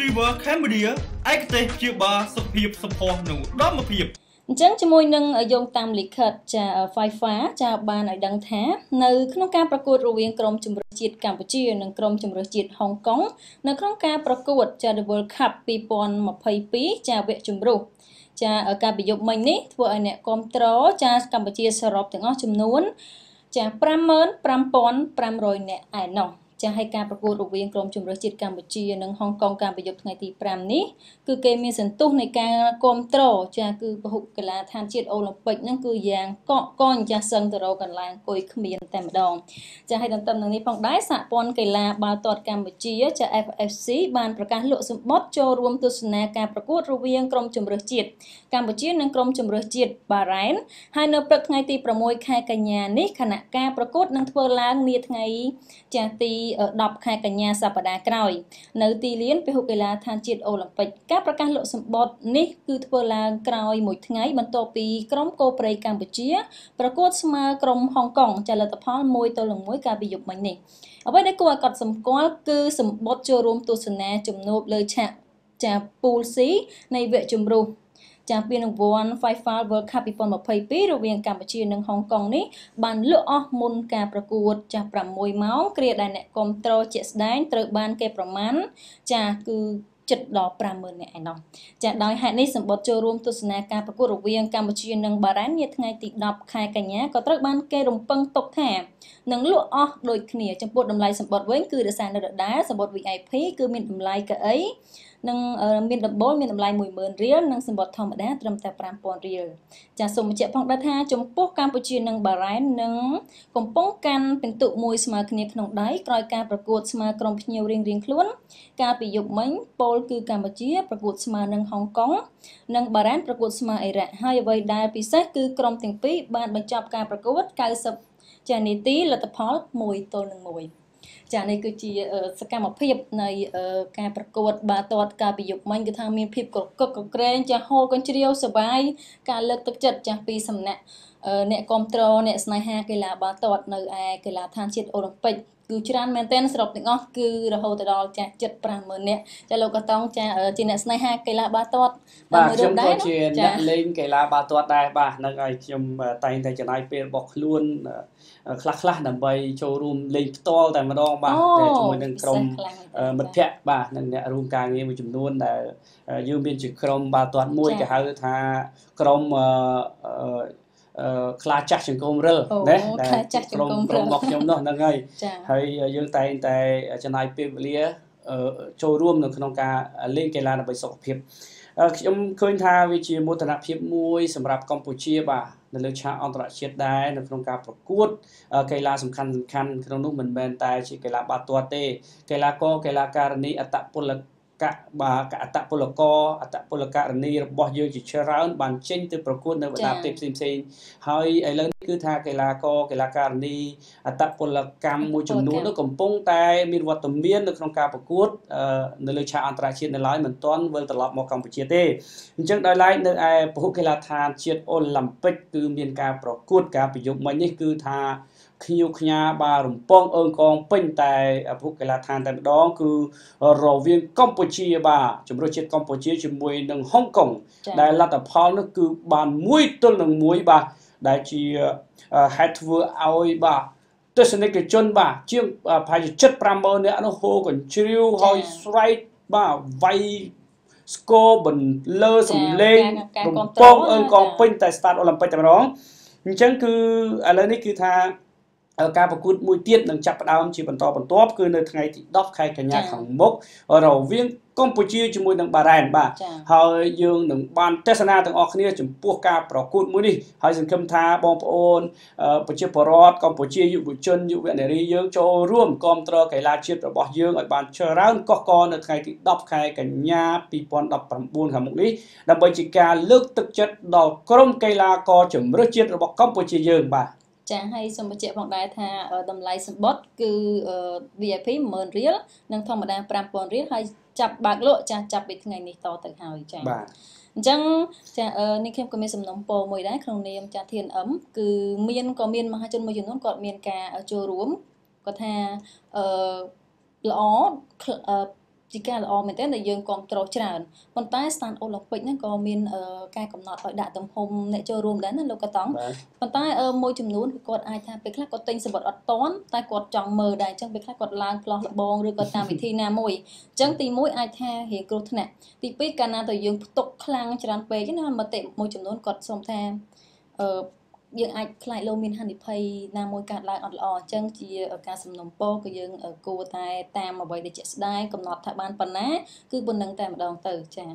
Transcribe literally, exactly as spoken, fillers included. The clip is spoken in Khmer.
Fever Cambodia ឯកទេសព្យាបាលសុខភាពសម្ផស្សនិងឧត្តមភាពអញ្ចឹងជាមួយនឹងយោងតាមលិខិតចា FIFA ចាបានឲ្យដឹងថានៅក្នុងការប្រកួតរវាងក្រុមជម្រើសជាតិកម្ពុជានិងក្រុមជម្រើសជាតិហុងកុងនៅក្នុងការប្រកួតចា World Cup ពីរពាន់ម្ភៃពីរចាវគ្គជម្រុះចាការប្រយុទ្ធមិញនេះធ្វើឲ្យអ្នកគាំទ្រចាកម្ពុជាសរុបទាំងអស់ចំនួនចា ប្រាំម៉ឺនប្រាំពាន់ប្រាំរយ នាក់ឯណោះចាឲ្យការប្រកួតរវាងក្រុមជម្រើសជាតិកម្ពុជានិងហុងកុងការប្រយុទ្ធថ្ងៃទីប្រាំនេះគឺគេមានសន្ទុះនៃការគាំទ្រចាគឺពហុកីឡាដ្ឋានជាតិអូឡ িম্প ិកហ្នឹងគឺយ៉ាងកកកញចាសឹងទៅរកកន្លែងអង្គុយគ្មានតែម្ដងចាឲ្យទន្ទឹមនឹងនេះផងដែរសហព័ន្ធកីឡាបាល់ទាត់កម្ពុជាចា F F C បានប្រកាសលក់សម្បត្តិចូលរួមទស្សនាការប្រកួតរវាងក្រុមជម្រើសជាតិកម្ពុជានិងក្រុមជម្រើសជាតិបារ៉ែនហើយនៅព្រឹកថ្ងៃទីប្រាំមួយ ខែកញ្ញានេះគណៈការប្រកួតនឹងធ្វើឡើងនាថ្ងៃចាទីដប់ខែកញ្ញាសប្តាហ៍ក្រោយនៅទីលានពហុកីឡាដ្ឋានជាតិអូឡ িম্প ិកការប្រកាសលក់សម្បត្តិនេះគឺធ្វើឡើងក្រោយមួយថ្ងៃបន្ទាប់ពីក្រុមគោព្រៃកម្ពុជាប្រកួតស្មើក្រុមហុងកុងចាលទ្ធផលមួយទល់នឹងមួយកាលពីយប់មិញនេះអ្វីដែលគួរឲ្យកត់សម្គាល់គឺសម្បត្តិចូលរួមទស្សនាជំនួបលើឆាកចា Pool C នៃវគ្គជម្រុះចាពានរង្វាន់ FIFA World Cup ពីរពាន់ម្ភៃពីររវាងកម្ពុជានិងហុងកុងនេះបានលក់អស់មុនការប្រកួតចាស់ប្រាំមួយម៉ោងគ្រាដែលអ្នកគាំទ្រជាក់ស្ដែងត្រូវបានគេប្រមាណចាគឺជិតដល់ប្រាំម៉ឺន នាក់ឯណោះចាដោយហេតុនេះសម្បត្តិចូលរួមទស្សនាការប្រកួតរវាងកម្ពុជានិងបារ៉ែននាថ្ងៃទីដប់ខែកញ្ញាក៏ត្រូវបានគេរំពឹងទុកថានឹងលក់អស់ដូចគ្នាចំពោះតម្លៃសម្បត្តិវិញគឺរសារនៅដដែលសម្បត្តិ V I P គឺមានតម្លៃកៅអីនិងមានដំបូលមានតម្លៃមួយម៉ឺនរៀលនិងសម្បត្តិធម្មតាត្រឹមតែប្រាំពាន់រៀលចាសូមបញ្ជាក់ផងដែរថាចំពោះកម្ពុជានិងបារ៉ែននឹងកំពុងកាន់ពិន្ទុមួយស្មើគ្នាក្នុងដៃក្រោយការប្រកួតស្មើក្រុមភ្ញៀវរៀងៗខ្លួនកាលពីយប់មិញពោលគឺកម្ពុជាប្រកួតស្មើនឹងហុងកុងនិងបារ៉ែនប្រកួតស្មើអ៊ីរ៉ាក់ហើយអ្វីដែលពិសេសគឺក្រុមទាំងពីរបានបញ្ចប់ការប្រកួតកៅសិបចានាទីលទ្ធផលមួយទល់នឹងមួយចានេះគឺជាសកម្មភាពនៃការប្រកួតបាល់ទាត់កាលពីយប់មិញគឺថាមានភាពកកកក្រែងចាហូរកញ្ជ្រៀវសបាយការលើកទឹកចិត្តចាស់ពីសំណាក់អ្នកគាំទ្រអ្នកស្នេហាកីឡាបាល់ទាត់នៅឯកីឡាដ្ឋានជាតិអូឡ িম্প ិកគឺច្រើនមែនទែនសរុបទាំងអស់គឺរហូតដល់ចាស់ជិតប្រាំម៉ឺន នាក់ចាលោកក៏តង់ចាជាអ្នកស្នេហាកីឡាបាល់ទាត់បាទខ្ញុំក៏ជាអ្នកលេងកីឡាបាល់ទាត់ដែរបាទហ្នឹងហើយខ្ញុំតែងតែចំណាយពេលរបស់ខ្លួនខ្លះខ្លះដើម្បីចូលរួមលេងផ្ទាល់តែម្ដងបាទជាមួយនឹងក្រុមមិត្តភ័ក្តិបាទនិងអ្នករួមការងារមួយចំនួនដែលយើងមានជាក្រុមបាល់ទាត់មួយគេហៅថាក្រុមអឺខ្លាចាស់ចង្គមរិលណាខ្លាចាស់ចង្គមរិលរបស់ខ្ញុំនោះហ្នឹងហើយហើយយើងតែងតែចំណាយពេលវេលាចូលរួមនៅក្នុងការលេងកីឡាដើម្បីសុខភាពខ្ញុំឃើញថាវាជាមោទនភាពមួយសម្រាប់កម្ពុជាបាទនៅលើឆាកអន្តរជាតិដែរនៅក្នុងការប្រកួតកីឡាសំខាន់សំខាន់ក្នុងនោះមិនមែនតែជាកីឡាបាល់ទាត់ទេកីឡាករកីឡាការិនីអត្តពលកៈបាទអត្តពលករអត្តពលករនីរបស់យើងជាច្រើនបានចេញទៅប្រកួតនៅបណ្ដាប្រទេសផ្សេងៗហើយឥឡូវនេះគឺថាកីឡាករកីឡាការិនីអត្តពលកម្មមួយចំនួននោះកំពុងតែមានវត្តមាននៅក្នុងការប្រកួតនៅលើឆាកអន្តរជាតិនៅឡើយមិនទាន់វិលត្រឡប់មកកម្ពុជាទេអញ្ចឹងដោយឡែកនៅឯពហុកីឡាដ្ឋានជាតិអូឡ িম্প ិកគឺមានការប្រកួតការប្រយុទ្ធមិញនេះគឺថាខ្ញៀវខ្ញាបារំពងអើងកងពេញតែពហុកីឡាដ្ឋានតែម្ដងគឺរវាងកម្ពុជាបាទជម្រើសជាតិកម្ពុជាជាមួយនឹងហុងកុងដែលលទ្ធផលនោះគឺបានមួយទល់នឹងមួយបាទដែលជាហេតុធ្វើឲ្យបាទទស្សនិកជនបាទជាងប្រហែលជាជិតប្រាំម៉ឺន នាក់នោះហូរកញ្ជ្រៀវហើយស្រែកបាទវាយស្គរបន្លឺសំឡេងរំពងអើងកងពេញតែស្តាតអូឡ িম্প ិកតែម្ដងអញ្ចឹងគឺឥឡូវនេះគឺថាការប្រកួតមួយទៀតនឹងចាប់ផ្ដើមជាបន្តបន្ទាប់គឺនៅថ្ងៃទីដប់ខែកញ្ញាខាងមុខរវាងកម្ពុជាជាមួយនឹងបារ៉ែនបាទហើយយើងនឹងបានទស្សនាទាំងអស់គ្នាចំពោះការប្រកួតមួយនេះហើយសង្ឃឹមថាបងប្អូនប្រជាពលរដ្ឋកម្ពុជាយុវជនយុវនារីយើងចូលរួមគាំទ្រកីឡាជាតិរបស់យើងឲ្យបានច្រើនកុះករនៅថ្ងៃទីដប់ខែកញ្ញាពីរពាន់ដប់ប្រាំបួនខាងមុខនេះដើម្បីជាការលើកទឹកចិត្តដល់ក្រុមកីឡាករជម្រើសជាតិរបស់កម្ពុជាយើងបាទចាហើយសូមបញ្ជាក់ផងដែរថាតម្លៃសម្បត្តិគឺ V I P មួយម៉ឺន រៀលនិងធម្មតាប្រាំពាន់រៀលហើយចាប់បើកលក់ចាស់ចាប់ពីថ្ងៃនេះតទៅហើយចាបាទអញ្ចឹងចានេះខ្ញុំក៏មានសំណុំពរមួយដែរក្នុងនាមចា T N M គឺមានក៏មានមហាជនមួយចំនួនគាត់មានការចូលរួមគាត់ថាអឺល្អជាការល្អមែនទែនដែលយើងគ្រប់គ្រងច្រើនប៉ុន្តែ Stand Olympic ហ្នឹងក៏មានការកំណត់ឲ្យដាក់ទំហំអ្នកចូលរួមដែរណាលោកកតង់ប៉ុន្តែមួយចំនួនគាត់អាចថាពេលខ្លះគាត់ទិញសំបុត្រអត់តាន់តែគាត់ចង់មើលដែរអញ្ចឹងពេលខ្លះគាត់ឡើងផ្លោះលបងឬក៏តាមវិធីណាមួយអញ្ចឹងទីមួយអាចថារៀងគ្រោះថ្នាក់ទីពីរកាលណាទៅយើងផ្ទុកខ្លាំងច្រើនពេកណាមតិមួយចំនួនគាត់សុំថាអឺយើងអាចខ្លាចលោមានហានិភ័យណាមួយកើតឡើងអត់ល្អអញ្ចឹងជាការសំណូមពរគឺយើងគួរតែតាមអ្វីដែលជាក់ស្ដែងកំណត់ថាបានប៉ុណ្ណាគឺប៉ុណ្្នឹងតែម្ដងទៅចា៎